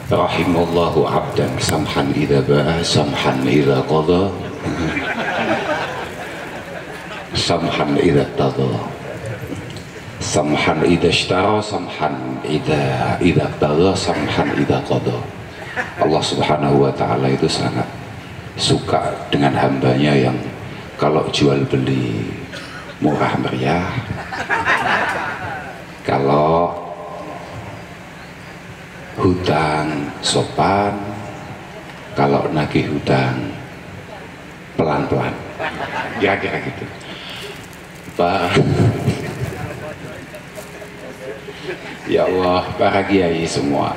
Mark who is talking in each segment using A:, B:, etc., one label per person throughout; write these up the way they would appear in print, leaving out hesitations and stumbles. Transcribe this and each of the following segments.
A: Rahimallahu abdan samhan idza ba'a samhan idza qada samhan idza tada samhan idza ishtara samhan idza tada samhan idza qada. Allah Subhanahu wa ta'ala itu sangat suka dengan hambanya yang kalau jual beli murah meriah, kalau hutang sopan, kalau nagih hutang pelan-pelan, kira-kira gitu. Pak, ya Allah, para kiai semua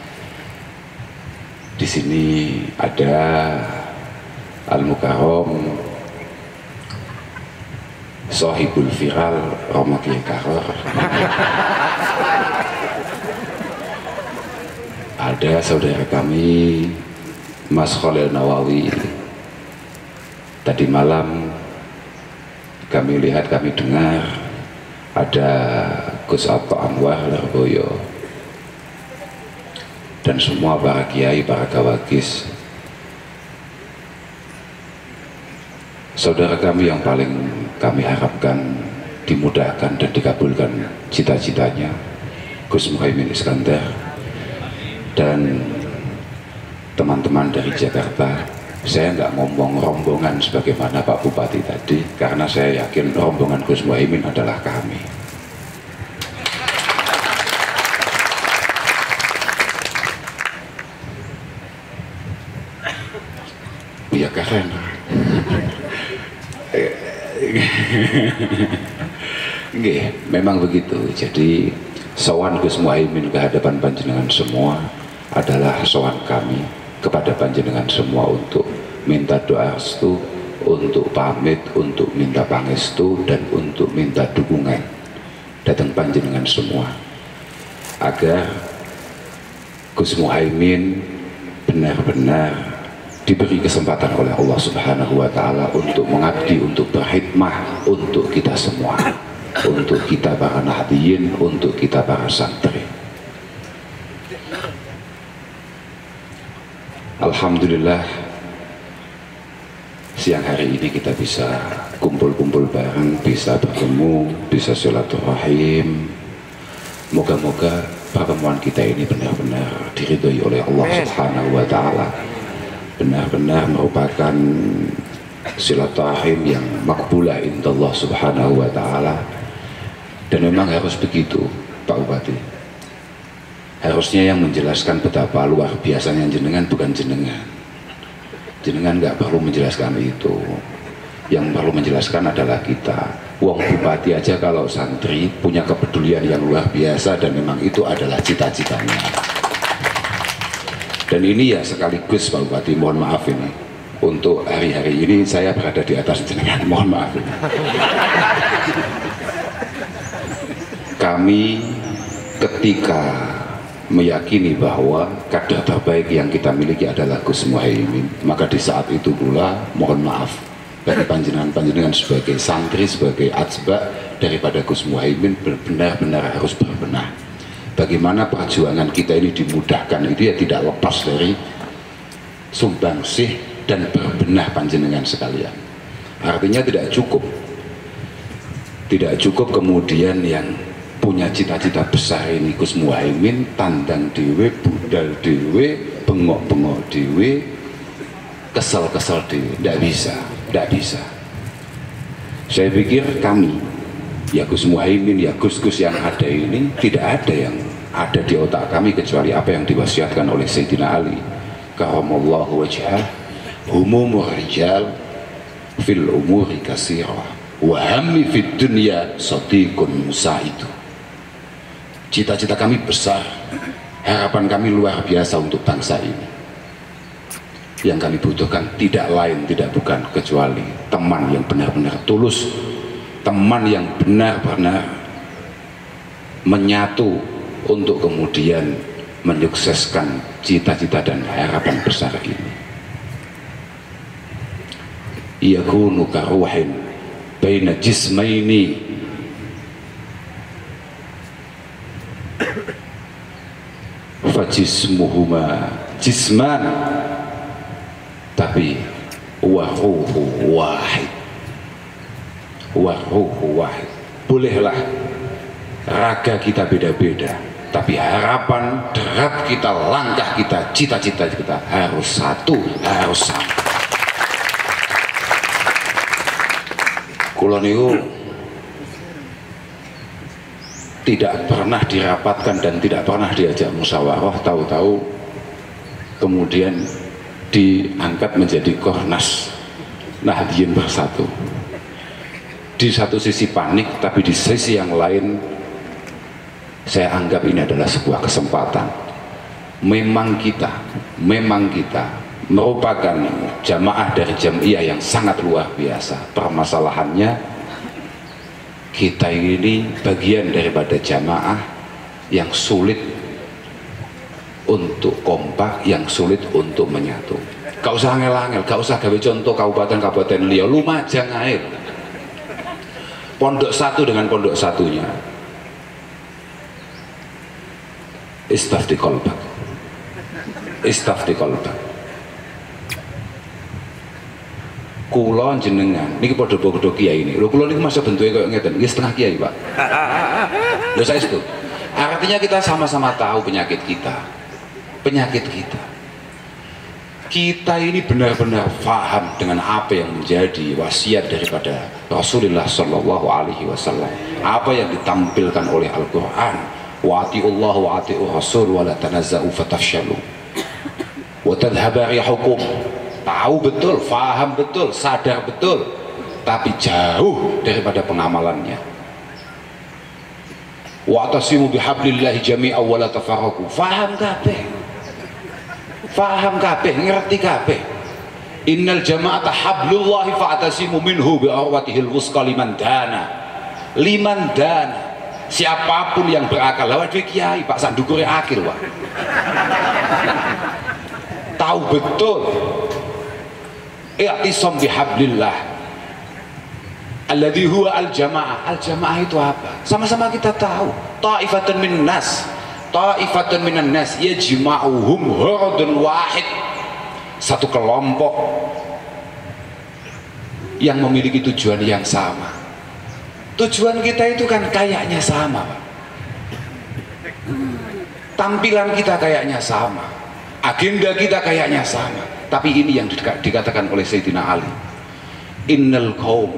A: di sini ada Al-Mukarram Sohibul Viral Romo Kiai Karor, ada saudara kami Mas Khalil Nawawi. Tadi malam kami lihat, kami dengar ada Gus Atto Anwar Lerboyo dan semua para kiai, para gawagis, saudara kami yang paling kami harapkan dimudahkan dan dikabulkan cita-citanya, Gus Muhaimin Iskandar dan teman-teman dari Jakarta. Saya nggak ngomong rombongan sebagaimana Pak Bupati tadi, karena saya yakin rombongan Gus Muhaimin adalah kami. Ya karena memang begitu. Jadi sowan Gus Muhaimin ke hadapan panjenengan semua adalah sowan kami kepada panjenengan semua untuk minta doa restu, untuk pamit, untuk minta pangestu, dan untuk minta dukungan datang panjenengan semua agar Gus Muhaimin benar-benar diberi kesempatan oleh Allah Subhanahu wa ta'ala untuk mengabdi, untuk berkhidmah untuk kita semua, untuk kita para nahdiyin, untuk kita para santri. Alhamdulillah siang hari ini kita bisa kumpul-kumpul bareng, bisa bertemu, bisa silaturahim. Moga-moga pertemuan kita ini benar-benar diridhoi oleh Allah Subhanahu wa ta'ala, benar-benar merupakan silaturahim yang makbulah indallah Subhanahu wa ta'ala. Dan memang harus begitu Pak Bupati. Harusnya yang menjelaskan betapa luar biasanya jenengan bukan jenengan. Jenengan nggak perlu menjelaskan itu. Yang perlu menjelaskan adalah kita. Wong Bupati aja kalau santri punya kepedulian yang luar biasa, dan memang itu adalah cita-citanya. Dan ini ya sekaligus Pak Bupati, mohon maaf ini, untuk hari-hari ini saya berada di atas jenengan, mohon maaf ini. Kami ketika meyakini bahwa kader terbaik yang kita miliki adalah Gus Muhaimin, maka di saat itu pula mohon maaf bagi panjenengan sebagai santri, sebagai atsba daripada Gus Muhaimin, benar-benar harus berbenah. Bagaimana perjuangan kita ini dimudahkan, itu ya tidak lepas dari sumbangsih dan berbenah panjenengan sekalian. Artinya tidak cukup kemudian yang punya cita-cita besar ini Gus Muhaimin tandang dewe, budal dewe, bengok-bengok dewe, kesel-kesel dewe. Tidak bisa. Saya pikir kami, ya Gus Muhaimin, ya Gus-Gus yang ada ini, tidak ada yang ada di otak kami kecuali apa yang diwasiatkan oleh Sayyidina Ali karamallahu wajhah, humumur rijal fil umuri kasirah wa hammi fid dunya sadiqun musaidu. Cita-cita kami besar, harapan kami luar biasa untuk bangsa ini. Yang kami butuhkan tidak lain, tidak bukan kecuali teman yang benar-benar tulus, teman yang benar-benar menyatu untuk kemudian menyukseskan cita-cita dan harapan besar ini. Yakunu karuhin baina jismaini fajismuhuma jisman, tapi waruhu wahid. Waruhu wahid. Bolehlah raga kita beda-beda, tapi harapan, derap kita, langkah kita, cita-cita kita harus satu, harus sama. Kula niku tidak pernah dirapatkan dan tidak pernah diajak musyawarah, tahu-tahu kemudian diangkat menjadi Kornas Nahdien Bersatu. Di satu sisi panik, tapi di sisi yang lain saya anggap ini adalah sebuah kesempatan. Memang kita merupakan jamaah dari Jam'iyah yang sangat luar biasa. Permasalahannya kita ini bagian daripada jamaah yang sulit untuk kompak, yang sulit untuk menyatu. Gak usah angel-angel, gak usah gawe contoh kabupaten-kabupaten liya, Lumajang air. Pondok satu dengan pondok satunya. Istafti kolbak. Istafti kolbak. Kula jenengan niki padha-padha kiai ini. Lho kula niku masa bentuke koyo ngeten, nggih setengah kiai, Pak. Lho saya itu. Artinya kita sama-sama tahu penyakit kita. Penyakit kita. Kita ini benar-benar paham dengan apa yang menjadi wasiat daripada Rasulullah Shallallahu Alaihi Wasallam. Apa yang ditampilkan oleh Al-Quran. Wa atiullah wa atiur Rasul wa la tanazza'u fatafshalu wa tadhhaba rihukum. Tahu betul, faham betul, sadar betul, tapi jauh daripada pengamalannya. Wa'tasimu bihablillahi jami'an wa la tafarraqu. Faham kabeh, faham kabeh, ngerti kabeh. Innal jama'ata hablullahi fa'tasimu minhu bi'urwatihil wusqa liman dana. Liman dana. Siapapun yang berakal. Lawan dhewe kiai, Pak sandukure akil, Pak. Tahu betul. I'tisam bihablillah alladzi huwa al-jamaah. Al-jamaah itu apa? Sama-sama kita tahu. Ta'ifatun minan nas, ta'ifatun minan nas yajma'uhum hurdun wahid. Satu kelompok yang memiliki tujuan yang sama. Tujuan kita itu kan kayaknya sama, Pak. Tampilan kita kayaknya sama, agenda kita kayaknya sama. Tapi ini yang dikatakan oleh Sayyidina Ali. Innal qaum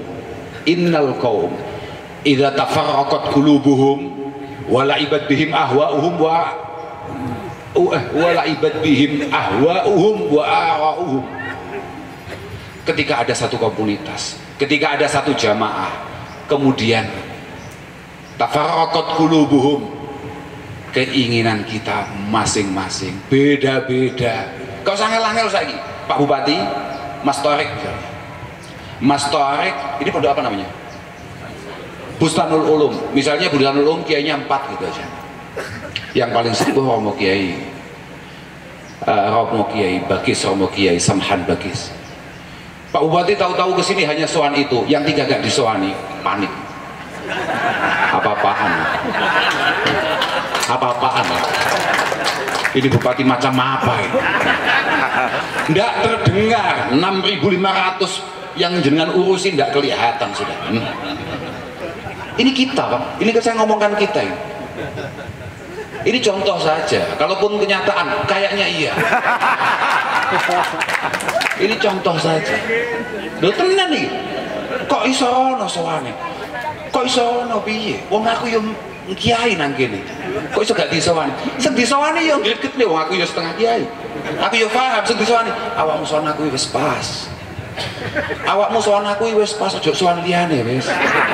A: idza tafarraqat qulubuhum wa la'ibat bihim ahwa'uhum wa la'ibat bihim ahwa'uhum wa ara'uhum. Ketika ada satu komunitas, ketika ada satu jamaah, kemudian tafarraqat qulubuhum, keinginan kita masing-masing beda-beda. Kau sangel-angel lagi, Pak Bupati, Mas Torik misalnya. Mas Torik, ini pondok apa namanya? Bustanul Ulum. Misalnya Bustanul Ulum kiainya 4 gitu aja. Yang paling sepuh Romo Kiai Bakis, Romo Kiai Samhan Bakis. Pak Bupati tahu-tahu kesini hanya soan itu, yang 3 gak disoani, panik. Apa-apaan? Apa-apaan? Ini bupati macam apa ini? Tidak terdengar. 6.500 yang jenengan urusin tidak kelihatan sudah. Ini kita, Pak. Ini saya ngomongkan kita ini. Ini contoh saja. Kalaupun kenyataan kayaknya iya. Ini contoh saja. Lho tenan nih. Kok iso ono sowane? Kok iso ono piye? Wong aku yo kiai nang kene. Kok iso gak disowani? Sing disowani yo greget lho, wong aku yo setengah kiai. Aku yo paham sing disowani. Awakmu sowan aku wis pas. Awakmu sowan aku wis pas, ojo sowan liyane wis.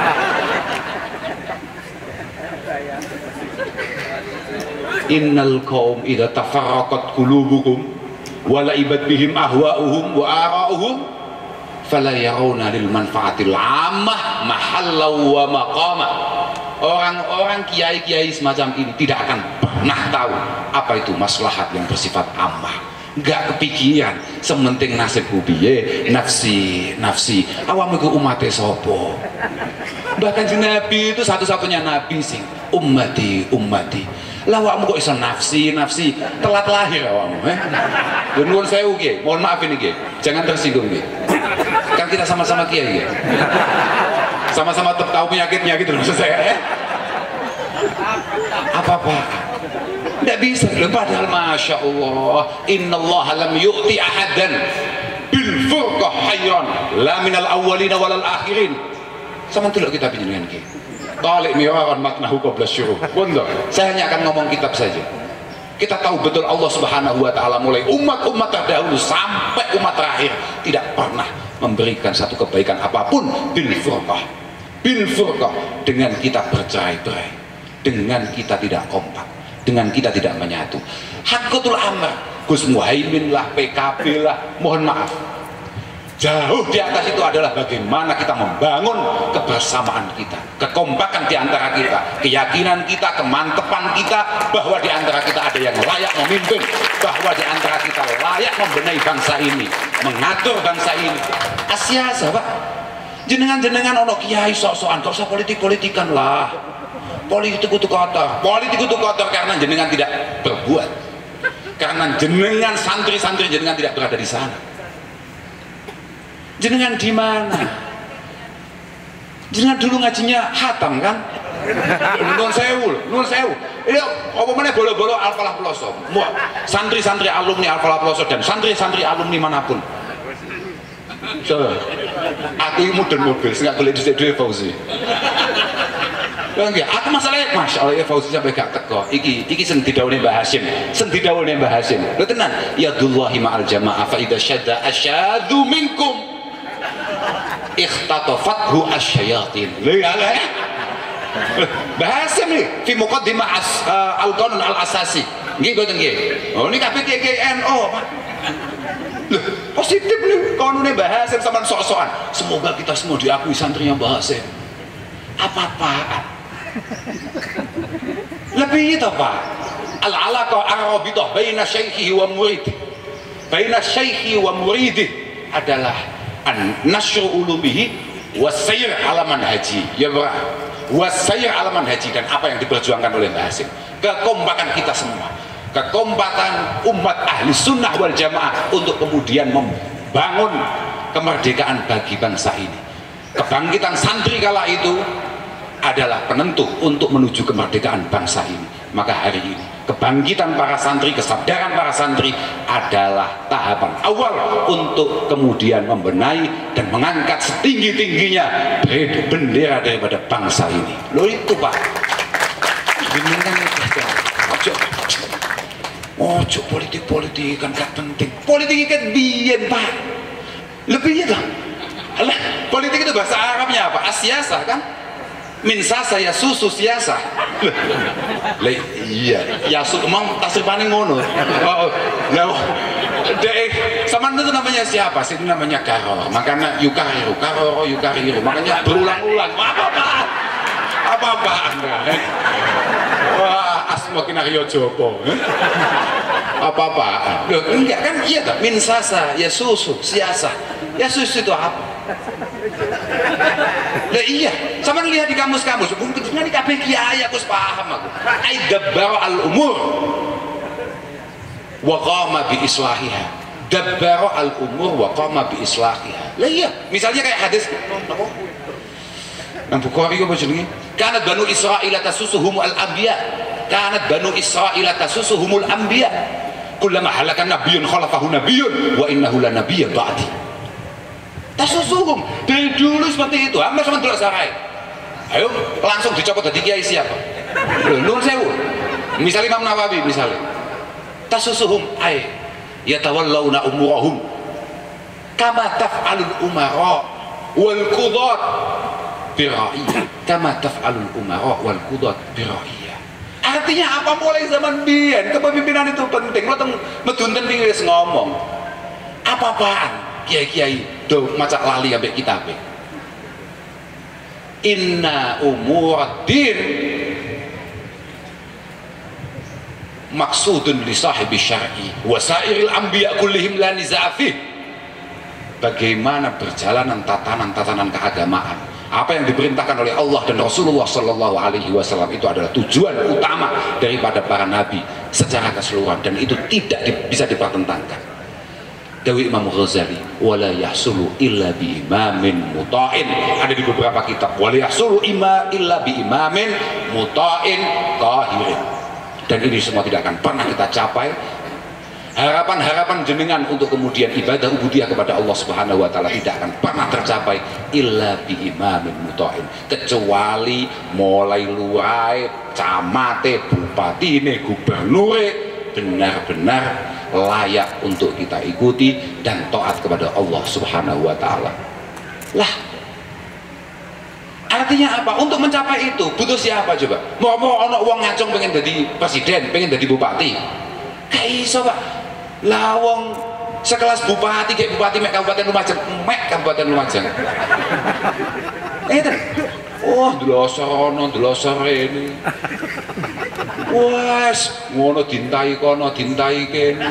A: Innal qaum idza tafarraqat qulubuhum wa la'ibat bihim ahwa'uhum wa ara'uhum fala yarawna lil manfaatil 'ammah mahallan wa maqama. Orang-orang kiai-kiai semacam ini tidak akan pernah tahu apa itu maslahat yang bersifat ammah. Enggak kepikiran sementing nasibku piye, nafsi awam iku umate sapa. Bahkan Nabi itu satu-satunya nabi sing ummati Lah awakmu kok iso nafsi telat lahir awakmu nuwun sewu nggih, mohon maaf ini nggih, jangan tersinggung nggih, kan kita sama-sama kiai nggih, sama-sama tahu penyakitnya gitu maksud saya apa-apa tidak bisa loh, padahal Masya Allah innallaha lam yu'ti ahadan bil furqah khairan la minal awwalina walal akhirin sama itu kita pinjamkan nggih Talik miraran maknahu qabla syuruh. Bunda, saya hanya akan ngomong kitab saja. Kita tahu betul Allah Subhanahu wa taala mulai umat-umat terdahulu sampai umat terakhir tidak pernah memberikan satu kebaikan apapun bil furqah. Bil furqah, dengan kita bercerai-berai, dengan kita tidak kompak, dengan kita tidak menyatu. Haqqatul amr, Gus Muhaimin lah, PKB lah, mohon maaf. Jauh di atas itu adalah bagaimana kita membangun kebersamaan kita, kekompakan di antara kita, keyakinan kita, kemantepan kita bahwa di antara kita ada yang layak memimpin, bahwa di antara kita layak membenahi bangsa ini, mengatur bangsa ini. Asyasa Pak, jenengan-jenengan ono kiai sok-sokan, gak usah politik-politikan lah. Politik itu kotor karena jenengan tidak berbuat, karena jenengan santri-santri jenengan tidak berada di sana. Jenengan di mana? Jenengan dulu ngajinya hatam kan? Nuwun sewu. Ini apa mana bolo-bolo Al-Falah Peloso. Santri-santri alumni Al-Falah Peloso dan santri-santri alumni manapun. So, aku mudun mobil, nggak boleh dhisik-dhisik Fauzi. Enggak, aku masalahnya Masya Allah ya Fauzi sampai gak teko. Iki sing didhawuhi Mbah Hasyim. Lho tenan, yadullahi ma'al jamaah fa idza syadda asyadzu minkum ikhtatafathu asyayatin. Lihat bahasa nih fi muqaddimah al-qanun al-asasi nggih boten nggih. Oh ini kabeh KNO Pak. Loh, positif nih kanune Mbah Hasyim sampean sok-sokan. Semoga kita semua diakui santrinya Mbah Hasyim. Apa-apaan? Lebih itu Pak. Al-alaqah ar-rabithah baina syaikhihi wa muridih. Baina syaikhi wa muridih adalah an-nasyru ulumihi wasayr alaman haji ya bro, wasayr alaman haji, dan apa yang diperjuangkan oleh Mbah Hasyim, kekompakan kita semua, kekompakan umat ahli sunnah wal jamaah untuk kemudian membangun kemerdekaan bagi bangsa ini. Kebangkitan santri kala itu adalah penentu untuk menuju kemerdekaan bangsa ini. Maka hari ini kebangkitan para santri, kesadaran para santri adalah tahapan awal untuk kemudian membenahi dan mengangkat setinggi-tingginya bendera daripada bangsa ini. Loh itu Pak, ojo politik-politik kan gak penting. Politik kan biyen Pak, lebih ya lah. Alah, politik itu bahasa Arabnya apa? Asyasa kan? Min sasa ya susu siasa. Lah iya, yasu emang tasrifane ngono. Oh, lah sama itu namanya siapa sih? Itu namanya karor. Makanya yukariru, karoro yukariru. Makanya berulang-ulang. Apa Anda? Wah, asma kinario jopo. Apa-apaan? Loh, enggak kan iya tak? Min sasa ya susu siasa. Ya susu itu apa? Lah iya, sama lihat di kamus-kamus. Mungkin di kabeh kiai aku paham aku. Aidabbar al-umur wa qama bi islahiha. Dabbar al-umur wa qama bi islahiha. Lah iya, misalnya kayak hadis nang Bukhari apa jenenge? Kanat banu Israil tasusuhum al-anbiya. Kanat banu Israil tasusuhumul anbiya. Kullama halakan nabiyyun khalafahu nabiyyun wa innahu la nabiyyun ba'di. Tasusuhum dari dulu seperti itu. Hampir sama delok sarai. Ayo langsung dicopot dari kiai siapa? Nuwun sewu. Misalnya Imam Nawawi misalnya. Tasusuhum ay yatawallawna umurahum kama taf'alul umara wal qudat bira'iyah. Kama taf'alul umara wal qudat bira'iyah. Artinya apa? Mulai zaman biyen kepemimpinan itu penting. Lo teng medunten wis ngomong. Apa-apaan? Kiai-kiai do macak lali ambek kitabe. Inna umuraddin maksudun li sahibi syar'i wa sairil anbiya kullihim la nizaa fih. Bagaimana perjalanan tatanan keagamaan Apa yang diperintahkan oleh Allah dan Rasulullah Sallallahu Alaihi Wasallam itu adalah tujuan utama daripada para nabi secara keseluruhan, dan itu tidak bisa dipertentangkan. Dawi Imam Ghazali, wala yahsulu illa bi imamin muta'in. Ada di beberapa kitab, wala yahsulu illa bi imamin muta'in qahirin. Dan ini semua tidak akan pernah kita capai. Harapan-harapan jenengan untuk kemudian ibadah ubudiyah kepada Allah Subhanahu wa taala tidak akan pernah tercapai illa bi imamin muta'in, kecuali mulai lurai, camate, bupatine, gubernure benar-benar layak untuk kita ikuti dan taat kepada Allah Subhanahu wa taala. Lah, artinya apa? Untuk mencapai itu butuh siapa coba? Mau ono wong ngacung pengen jadi presiden, pengen jadi bupati. Gak iso, Pak. Lah wong sekelas bupati kayak bupati mek Kabupaten Lumajang, itu oh delosor ini wes ngono dintai kono dintai kene.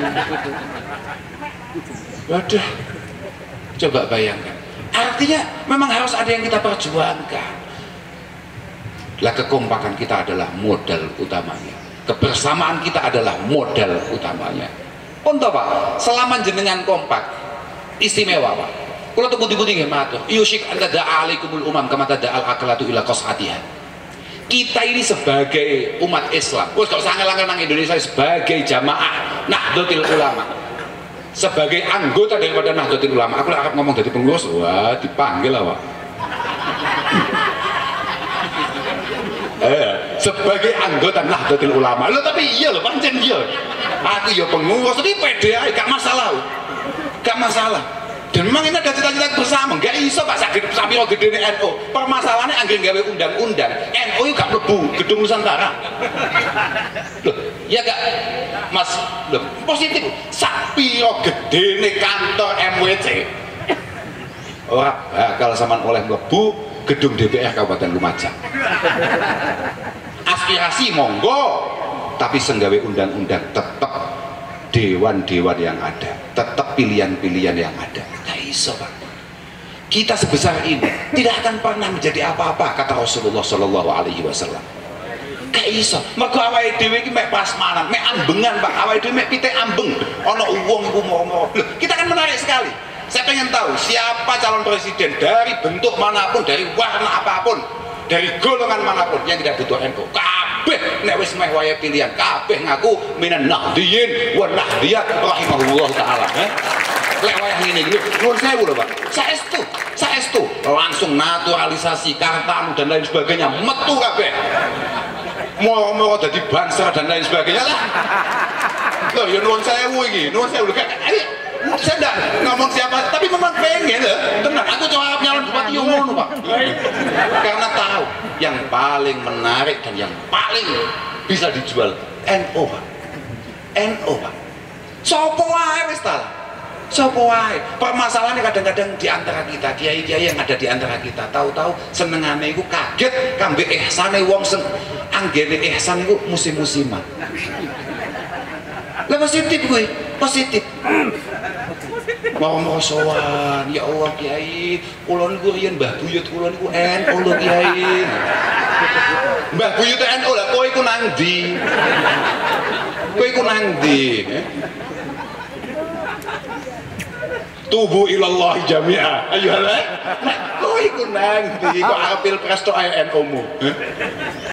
A: Waduh, coba bayangkan, artinya memang harus ada yang kita perjuangkan. Lah kekompakan kita adalah modal utamanya, kebersamaan kita adalah modal utamanya. Untuk Pak, selama jenengan kompak istimewa Pak. Kalau tuh putih-putih nggih matur, yusyik anta da'alaikumul umam kama tada'al aklatu ila qas'atiha. Kita ini sebagai umat Islam, wis gak usah angel-angel nang Indonesia, sebagai jamaah Nahdlatul Ulama, sebagai anggota daripada Nahdlatul Ulama. Aku akan ngomong dari pengurus, wah dipanggil lah Pak. Sebagai anggota Nahdlatul Ulama. Loh tapi iya loh, pancen iya. Aku ya pengurus, tapi pede aja, gak masalah. Gak masalah. Dan memang ini ada cita-cita bersama, gak iso Pak sakit sampai gede NU. Permasalahannya anggere gawe undang-undang, NU itu gak mlebu Gedung Nusantara. Loh, ya gak Mas, loh, positif. Sapiro gedene kantor MWC. Ora bakal sampean oleh mlebu Gedung DPR Kabupaten Lumajang. Aspirasi monggo, tapi senggawe undang-undang tetap dewan-dewan yang ada, tetap pilihan-pilihan yang ada. Gak iso Pak. Kita sebesar ini tidak akan pernah menjadi apa-apa, kata Rasulullah Shallallahu Alaihi Wasallam. Gak iso. Mergo awake dhewe iki mek prasmanan, mek ambengan Pak. Awake dhewe mek pite ambeng. Ana wong iku mau. Kita kan menarik sekali. Saya pengen tahu siapa calon presiden dari bentuk manapun, dari warna apapun, dari golongan manapun yang tidak butuh NU. Kabeh nek wis meh wayahe pilihan, kabeh ngaku minan nahdiyin wa nahdiyat rahimahullah taala. Lek wayah ngene iki nuwun sewu lho Pak. Saestu langsung naturalisasi Kartanu dan lain sebagainya, metu kabeh. Mau dadi banser dan lain sebagainya lah. Loh ya nuwun sewu iki, nuwun sewu. Saya enggak ngomong siapa, tapi memang pengen loh. Tenang, aku coba nyalon bupati yang ngono Pak. Karena tahu yang paling menarik dan yang paling bisa dijual NU Pak. NU Pak. Sopo wae wis ta. Sopo wae. Permasalahannya kadang-kadang di antara kita, kiai-kiai yang ada di antara kita, tahu-tahu senengane iku kaget kambe ihsane wong sing anggene ihsan iku musim-musiman. Lah positif gue, positif. Mau sowan, ya Allah Kiai, kula niku riyen Mbah Buyut kula niku NU lho Kiai. Mbah Buyut NU lah, kowe iku nang ndi? Kowe iku nang ndi? Tubu ilallah jami'ah. Ayo lah. Kowe iku nang ndi? Kok apil Pilpres tok ae NU-mu?